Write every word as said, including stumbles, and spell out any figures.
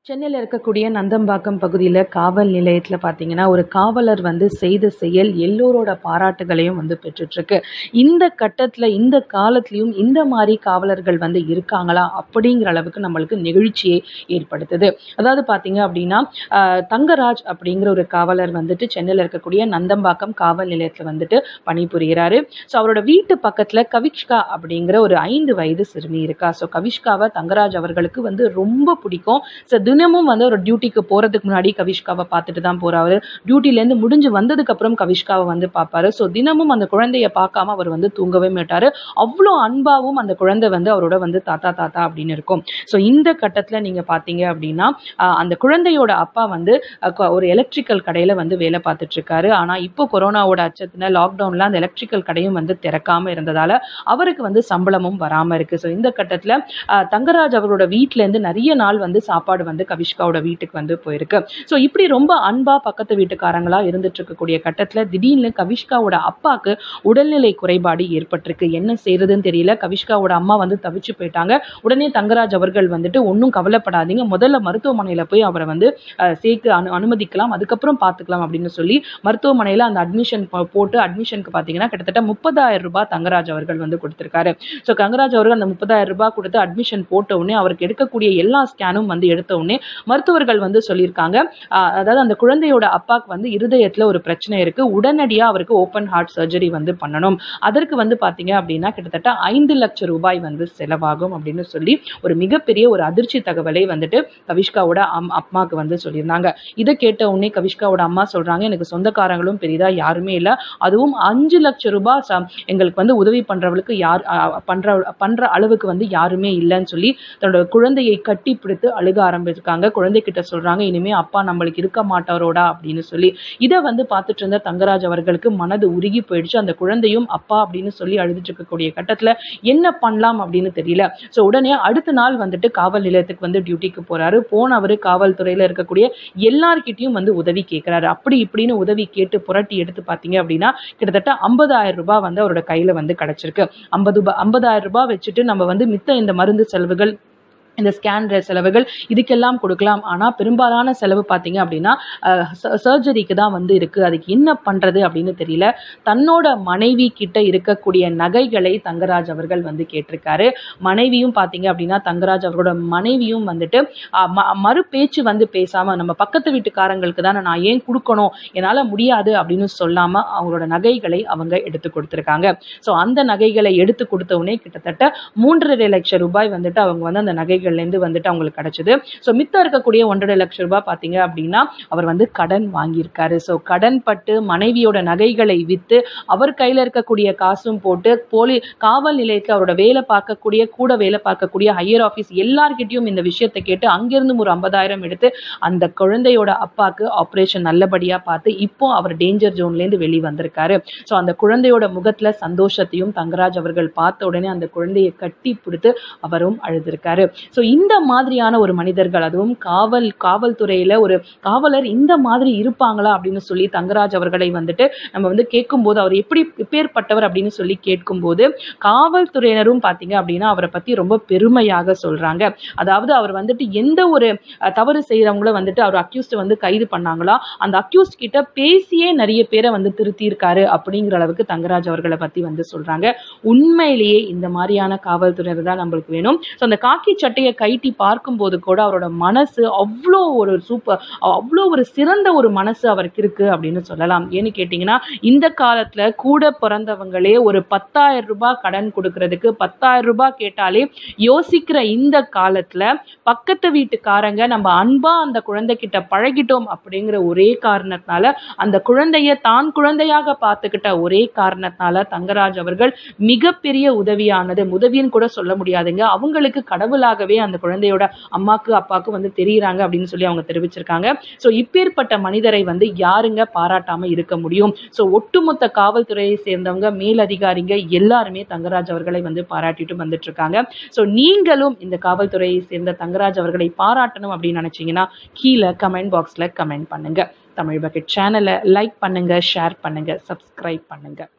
சென்னையில இருக்கக்கூடிய நந்தம்பாக்கம் பகுதியில காவல் நிலையத்துல பார்த்தீங்கன்னா, ஒரு காவலர் வந்து செய்த செயல் எல்லோரோட பாராட்டுகளையும் வந்து பெற்றுட்ருக்கு. இந்த கட்டத்துல, இந்த காலத்திலயும் இந்த மாரி காவலர்கள் வந்து இருக்காங்களா? அப்படிங்கிற அளவுக்கு நம்மளுக்கு நெகிழ்ச்சியை ஏற்படுத்துது. அதாவது பார்த்தீங்க அப்படின்னா, அ தங்கராஜ் அப்படிங்கிற ஒரு காவலர் வந்துட்டு சென்னையில இருக்கக்கூடிய நந்தம்பாக்கம் காவல் நிலையத்துல வந்துட்டு பணிபுரிகிறாரு. ஸோ அவரோட வீட்டு பக்கத்துல கவிஷ்கா அப்படிங்கிற ஒரு ஐந்து வயது சிறுமி இருக்கா. ஸோ கவிஷ்காவ தங்கராஜ் அவர்களுக்கு வந்து ரொம்ப பிடிக்கும். ஸோ தினமும் வந்து ஒரு டியூட்டிக்கு போறதுக்கு முன்னாடி கவிஷ்காவை பார்த்துட்டு தான் போறாரு. டியூட்டிலேருந்து முடிஞ்சு வந்ததுக்கு அப்புறம் கவிஷ்காவை வந்து பார்ப்பாரு. ஸோ தினமும் அந்த குழந்தைய பார்க்காம அவர் வந்து தூங்கவே மாட்டாரு. அவ்வளோ அன்பாவும் அந்த குழந்தை வந்து அவரோட வந்து தாத்தா தாத்தா அப்படின்னு இருக்கும். ஸோ இந்த கட்டத்துல நீங்க பார்த்தீங்க அப்படின்னா, அஹ் அந்த குழந்தையோட அப்பா வந்து அஹ் கொ- ஒரு எலக்ட்ரிக்கல் கடையில வந்து வேலை பார்த்துட்டு இருக்காரு. ஆனா இப்போ கொரோனாவோட அச்சத்துல லாக்டவுன்ல அந்த எலக்ட்ரிக்கல் கடையும் வந்து திறக்காம இருந்ததால அவருக்கு வந்து சம்பளமும் வராம இருக்கு. ஸோ இந்த கட்டத்துல அஹ் தங்கராஜ் அவரோட வீட்ல இருந்து நிறைய நாள் வந்து சாப்பாடு வந்து கவிஷ்காவோட வீட்டுக்கு வந்து போயிருக்கு. ஸோ இப்படி ரொம்ப அன்பா பக்கத்து வீட்டுக்காரங்களா இருந்துட்டு இருக்கக்கூடிய கட்டத்துல திடீர்னு கவிஷ்காவோட அப்பாக்கு உடல்நிலை குறைபாடு ஏற்பட்டிருக்கு. என்ன செய்யறதுன்னு தெரியல. கவிஷ்காவோட அம்மா வந்து தவிச்சு போயிட்டாங்க. உடனே தங்கராஜ் அவர்கள் வந்துட்டு ஒன்றும் கவலைப்படாதீங்க, முதல்ல மருத்துவமனையில போய் அவரை வந்து அஹ், சேர்க்க அனு அனுமதிக்கலாம், அதுக்கப்புறம் பார்த்துக்கலாம் அப்படின்னு சொல்லி மருத்துவமனையில அந்த அட்மிஷன் போட்டு அட்மிஷனுக்கு பார்த்தீங்கன்னா கிட்டத்தட்ட முப்பதாயிரம் ரூபாய் தங்கராஜ் அவர்கள் வந்து கொடுத்திருக்காரு. ஸோ தங்கராஜ் அவர்கள் அந்த முப்பதாயிரம் ரூபாய் கொடுத்து அட்மிஷன் போட்ட உடனே அவருக்கு எடுக்கக்கூடிய எல்லா ஸ்கேனும் வந்து எடுத்த உடனே மருத்துவர்கள் வந்து சொல்லியிருக்காங்க, ஆஹ் அதாவது அந்த குழந்தையோட அப்பாக்கு வந்து இருதயத்துல ஒரு பிரச்சனை இருக்கு, உடனடியா அவருக்கு ஓப்பன் ஹார்ட் சர்ஜரி வந்து பண்ணணும். அதற்கு வந்து பாத்தீங்க அப்படின்னா கிட்டத்தட்ட ஐந்து லட்சம் ரூபாய் வந்து செலவாகும் அப்படின்னு சொல்லி ஒரு மிகப்பெரிய ஒரு அதிர்ச்சி தகவலை வந்துட்டு கவிஷ்காவோட அம் அம்மாக்கு வந்து சொல்லியிருந்தாங்க. இதை கேட்ட உடனே கவிஷ்காவோட அம்மா சொல்றாங்க, எனக்கு சொந்தக்காரங்களும் பெரிதா யாருமே இல்லை, அதுவும் அஞ்சு லட்சம் ரூபாய் ச- எங்களுக்கு வந்து உதவி பண்றவளுக்கு யார் அஹ், பண்ற பண்ற அளவுக்கு வந்து யாருமே இல்லைன்னு சொல்லி தன்னோட குழந்தையை கட்டி பிடித்து அழுக ஆரம்பிச்சிருக்காங்க. குழந்தைகிட்ட சொல்றாங்க, இனிமே அப்பா நம்மளுக்கு இருக்க மாட்டாரோடா அப்படின்னு சொல்லி. இதை வந்து பார்த்துட்டு இருந்த தங்கராஜ் அவர்களுக்கு மனது உருகி போயிடுச்சு. அந்த குழந்தையும் அப்பா அப்படின்னு சொல்லி அழுதுட்டு இருக்கக்கூடிய கட்டத்துல என்ன பண்ணலாம் அப்படின்னு தெரியல. ஸோ உடனே அடுத்த நாள் வந்துட்டு காவல் நிலையத்துக்கு வந்து டியூட்டிக்கு போறாரு. போனவரு காவல்துறையில இருக்கக்கூடிய எல்லார்கிட்டயும் வந்து உதவி கேட்கிறாரு. அப்படி இப்படின்னு உதவி கேட்டு புரட்டி எடுத்து பார்த்தீங்க அப்படின்னா கிட்டத்தட்ட ஐம்பதாயிரம் ரூபாய் வந்து அவரோட கையில வந்து கிடைச்சிருக்கு. ஐம்பது ஐம்பதாயிரம் ரூபாய் வச்சுட்டு நம்ம வந்து மித்த இந்த மருந்து செலவுகள், இந்த ஸ்கேன் செலவுகள் இதுக்கெல்லாம் கொடுக்கலாம். ஆனா பெரும்பாலான செலவு பார்த்தீங்க அப்படின்னா சர்ஜரிக்கு தான் வந்து இருக்கு. அதுக்கு என்ன பண்றது அப்படின்னு தெரியல. தன்னோட மனைவி கிட்ட இருக்கக்கூடிய நகைகளை தங்கராஜ் அவர்கள் வந்து கேட்டிருக்காரு. மனைவியும் பார்த்தீங்க அப்படின்னா தங்கராஜ் அவரோட மனைவியும் வந்துட்டு அஹ், ம- மறு பேச்சு வந்து பேசாம, நம்ம பக்கத்து வீட்டுக்காரங்களுக்கு தானே நான் ஏன் கொடுக்கணும், என்னால முடியாது அப்படின்னு சொல்லாம அவங்களோட நகைகளை அவங்க எடுத்து கொடுத்திருக்காங்க. ஸோ அந்த நகைகளை எடுத்து கொடுத்த உடனே கிட்டத்தட்ட மூன்றரை லட்சம் ரூபாய் வந்துட்டு அவங்க வந்து அந்த நகைகள்ல இருந்து வந்துட்டு அவங்களுக்கு கிடைச்சது. ஸோ மித்தம் இருக்கக்கூடிய ஒன்றரை லட்சம் ரூபாய் பார்த்தீங்க அப்படின்னா அவர் வந்து கடன் வாங்கியிருக்காரு. ஸோ கடன் பட்டு மனைவியோட நகைகளை வித்து அவர் கையில இருக்கக்கூடிய காசும் போட்டு போலி காவல் நிலையத்தில் அவரோட வேலை பார்க்கக்கூடிய கூட வேலை பார்க்கக்கூடிய ஹையர் ஆஃபீஸ் எல்லார்கிட்டயும் இந்த விஷயத்தை கேட்டு அங்கிருந்து ஒரு ஐம்பதாயிரம் எடுத்து அந்த குழந்தையோட அப்பாக்கு ஆபரேஷன் நல்லபடியா பார்த்து இப்போ அவர் டேஞ்சர் ஜோன்ல இருந்து வெளியே வந்திருக்காரு. ஸோ அந்த குழந்தையோட முகத்துல சந்தோஷத்தையும் தங்கராஜ் அவர்கள் பார்த்த உடனே அந்த குழந்தையை கட்டி பிடித்து அவரும் அழுதிருக்காரு. ஸோ இந்த மாதிரியான ஒரு மனிதர்கள், அதுவும் காவல் காவல்துறையில ஒரு காவலர் இந்த மாதிரி இருப்பாங்களா அப்படின்னு சொல்லி தங்கராஜ் அவர்களை வந்துட்டு நம்ம வந்து கேட்கும்போது அவர் எப்படி எப்பேற்பட்டவர் அப்படின்னு சொல்லி கேட்கும்போது காவல்துறையினரும் பார்த்தீங்க அப்படின்னா அவரை பத்தி ரொம்ப பெருமையாக சொல்றாங்க. அதாவது அவர் வந்துட்டு எந்த ஒரு அஹ், தவறு செய்யறவங்கள வந்துட்டு அவர் அக்யூஸ்ட் வந்து கைது பண்ணாங்களா, அந்த அக்யூஸ்ட் கிட்ட பேசியே நிறைய பேரை வந்து திருத்தி இருக்காரு அப்படிங்கிற அளவுக்கு தங்கராஜ் அவர்களை பத்தி வந்து சொல்றாங்க. உண்மையிலேயே இந்த மாதிரியான காவல்துறையினர் தான் நம்மளுக்கு வேணும். ஸோ அந்த காக்கி சட்டையை கைட்டி பார்க்கும்போது கூட அவரோட மனசு அவ்வளோ ஒரு சூப்பர், அவ்வளோ ஒரு சிறந்த ஒரு மனசு அவருக்கு இருக்கு அப்படின்னு சொல்லலாம். ஏன்னு கேட்டீங்கன்னா இந்த காலத்துல கூட பிறந்தவங்களே ஒரு பத்தாயிரம் ரூபாய் கடன் கொடுக்கறதுக்கு பத்தாயிரம் ரூபாய் கேட்டாலே யோசிக்கிற இந்த காலத்துல பக்கத்து வீட்டுக்காரங்க நம்ம அன்பா அந்த குழந்தைகிட்ட பழகிட்டோம் அப்படிங்கிற ஒரே காரணத்தினால, அந்த குழந்தைய தான் குழந்தையாக பார்த்துக்கிட்ட ஒரே காரணத்தினால தங்கராஜ் அவர்கள் மிகப்பெரிய உதவியானது, உதவின்னு கூட சொல்ல முடியாதுங்க, அவங்களுக்கு கடவுளாகவே அந்த குழந்தையோட அம்மாக்கு அப்பாக்கு வந்து தெரியுறாங்க அப்படின்னு சொல்லி அவங்க தெரிவிச்சிருக்காங்க. ஸோ இப்பேற்பட்ட மனிதரை வந்து யாருங்க பாராட்டாம இருக்க முடியும்? ஸோ ஒட்டுமொத்த காவல்துறையை சேர்ந்தவங்க, மேலதிகாரிங்க எல்லாருமே தங்கராஜ் அவர்களை வந்து பாராட்டிட்டு வந்துட்டு இருக்காங்க. ஸோ நீங்களும் இந்த காவல்துறையை சேர்ந்த தங்கராஜ் அவர்களை பாராட்டணும் அப்படின்னு நினைச்சீங்கன்னா கீழே கமெண்ட் பாக்ஸ்ல கமெண்ட் பண்ணுங்க. தமிழ் பக்கெட் சேனலை லைக் பண்ணுங்க, ஷேர் பண்ணுங்க, சப்ஸ்கிரைப் பண்ணுங்க.